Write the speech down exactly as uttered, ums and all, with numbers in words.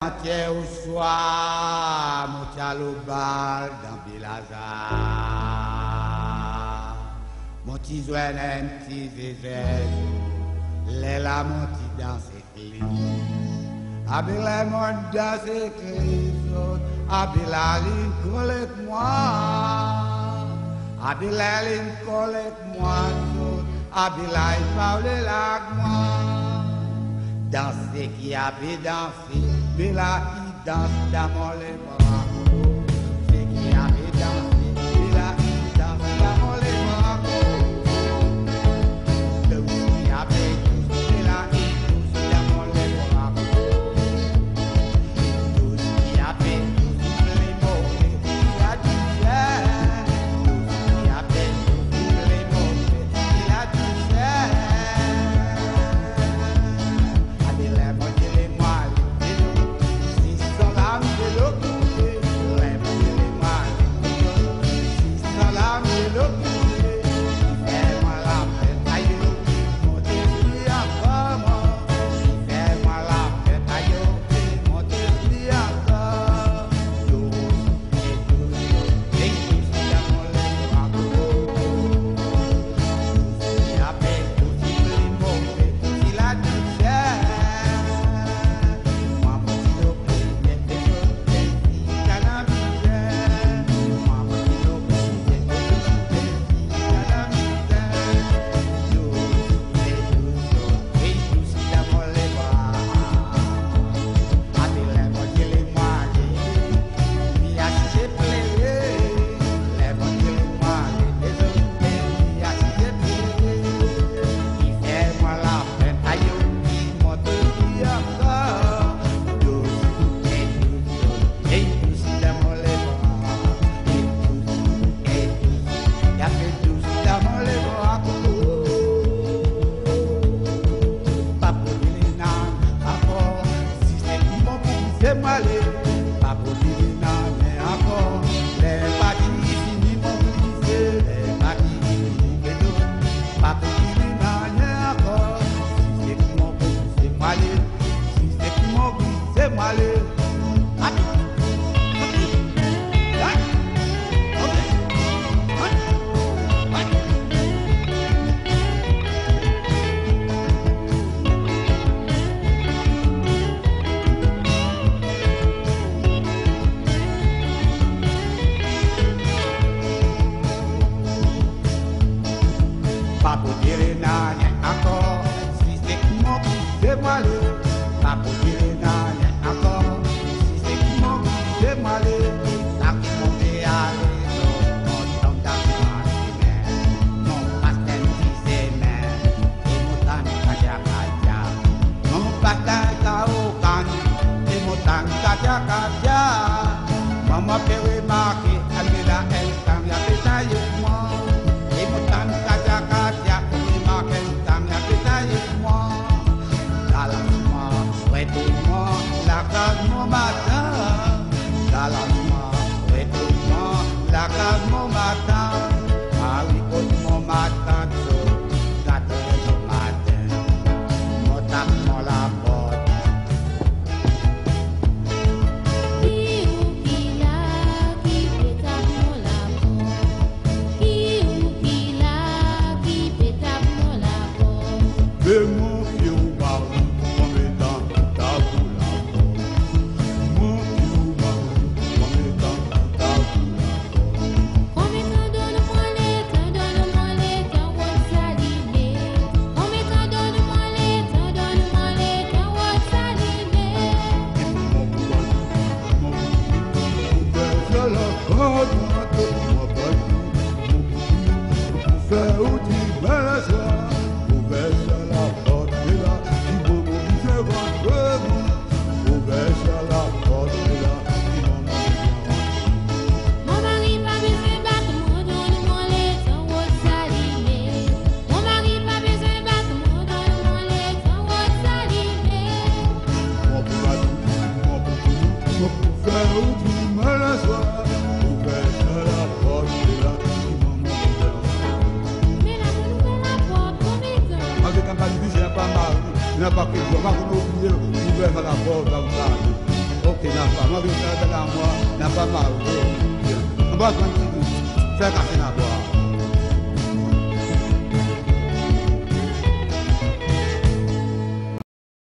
Entier au soir, mon bal dans Bilazar. Mon petit zouène, un petit zézé, les la mon petit dans ses clés. Abila mon dans ses clés, Abila l'in collègue moi. Abila l'in collègue moi, Abila il parle là moi. Danser qui a pu danser, mais là il danse dans mon les bras. C'est qui a pu danser, mais là il danse dans mon les bras. Tout qui a pu danser, mais là il danse dans mon les bras. Tout qui a pu danser, les mots, il a du ciel. Tout qui a pu danser, les mots, il a du ciel. n'a pas que je vais oublier ouvert à la porte dans le côté n'a pas. Moi, je vais faire de la moi, n'a pas mal. On va prendre faire café n'a pas.